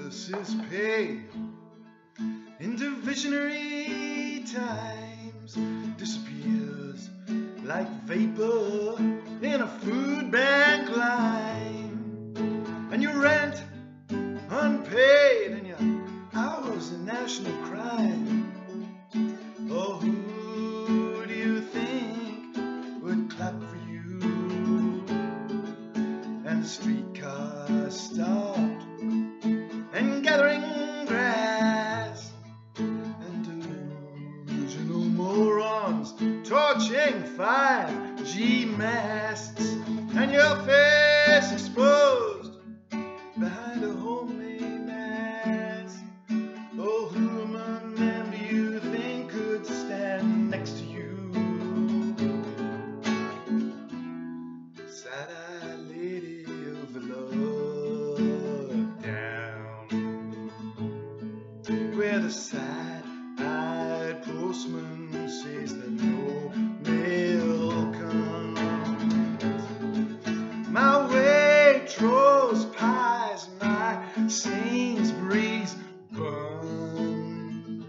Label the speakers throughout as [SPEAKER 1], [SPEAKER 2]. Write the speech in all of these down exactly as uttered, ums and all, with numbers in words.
[SPEAKER 1] nurses pay in divisionary times disappears like vapor in a food bank line, and your rent unpaid and your hours a national crime. Oh, who do you think would clap for you? And the streetcars stopped and gathering grass, and delusional morons torching five G masts, and your face exposed behind a homemade mask. Oh, who among them do you think could stand next to you? Sad-eyed lady overlooked down, where the sad-eyed postman says that no mail comes. My Waitrose pies, my Sainsbury's buns.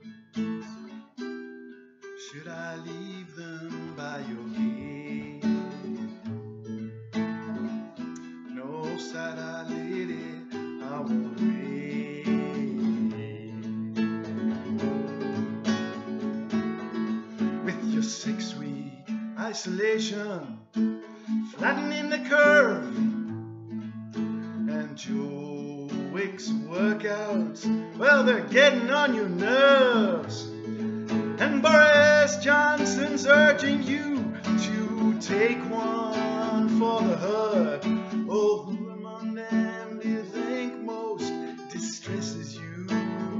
[SPEAKER 1] Should I leave them by your gate? No, sad-eyed lady, I won't wait. With your six-week isolation, flattening the curve, and Joe Wicks workouts, well, they're getting on your nerves. And Boris Johnson's urging you to take one for the herd. Oh, who among them do you think most distresses you?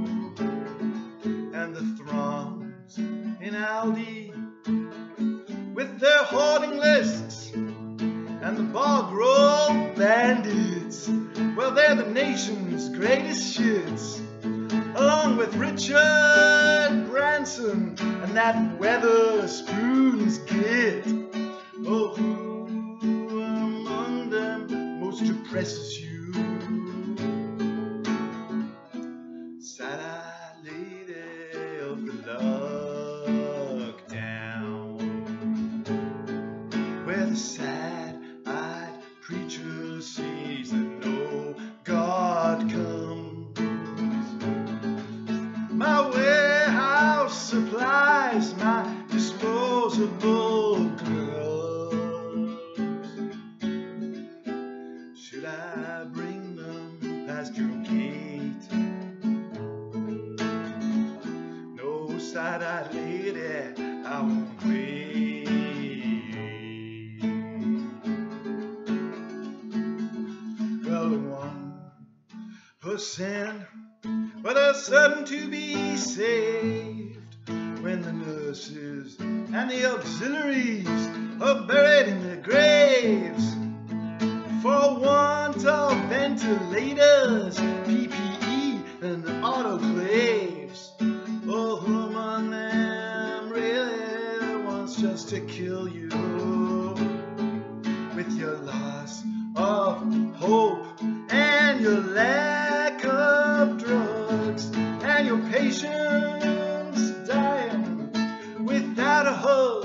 [SPEAKER 1] And the throngs in Aldi with their hoarding lists, and the bog roll bandits, well, they're the nation's greatest shits, along with Richard Branson and that Weatherspoon's git. Oh, who among them most depresses you? Sad-eyed lady of the lockdown, where the sad-eyed preacher says that no God comes. My warehouse supplies my disposable gloves. Should I bring them past your gate? No, sad-eyed lady, I won't wait. Well, the one percent, but are certain to be saved when the nurses and the auxiliaries are buried in their graves for want of ventilators, P P E, and autoclaves. Oh, who among them really wants just to kill you with your loss of hope and your lack of drugs and your patients dying without a hug?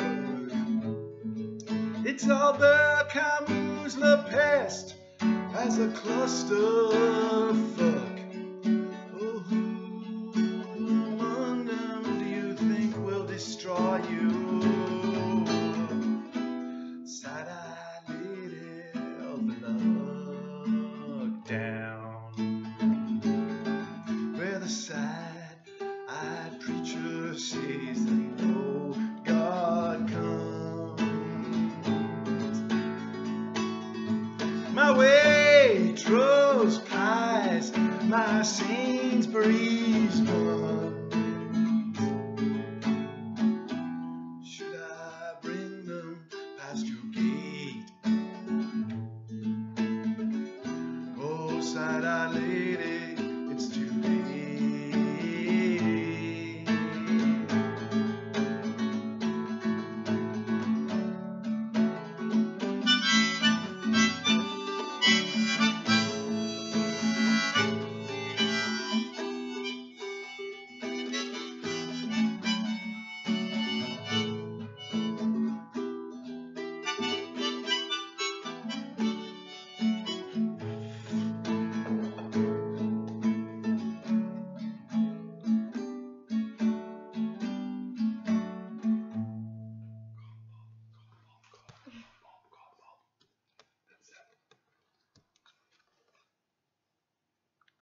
[SPEAKER 1] It's Albert Camus' La Peste as a cluster fuck. Oh, who among them do you think will destroy you? Sad-eyed lady of the lockdown, where the sad-eyed preacher says that no God comes. My Waitrose pies, my Sainsbury's buns.